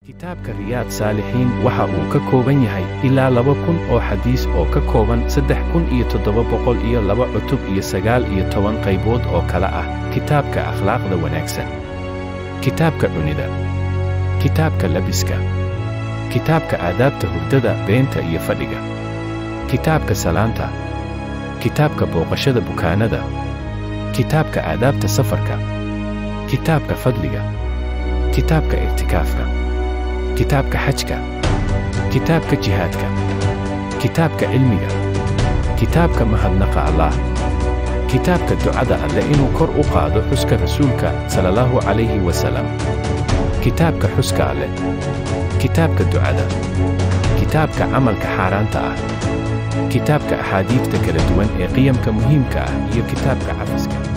kitaabka Riyaad Saalixiin waxa uu ka kooban yahay ilaa 2,000 oo xadiis oo ka kooban 3,702 cutub iyo 19 qaybood oo kala ah kitaabka akhlaaqda wanaagsan, kitaabka cunida, kitaabka labiska, kitaabka aadaabta hurdada, beenta iyo fadhiga, kitaabka salaanta, kitaabka booqashada bukaanada, kitaabka aadaabta safarka, kitaabka fadliga, kitaabka i'tikaafka, kitaabka xajka, kitaabka jihaadka, kitaabka cilmiga, kitaabka mahadnaqa Allah, kitaabka ducada alle inuu kor u qaado xuska rasuulka sallallahu alayhi wasallam, kitaabka xuska alle, kitaabka ducada, kitaabka camalka xaaraanta ah, kitaabka axaadiifta kala duwan ee qiyamka muhiimka ah iyo kitaabka cafiska.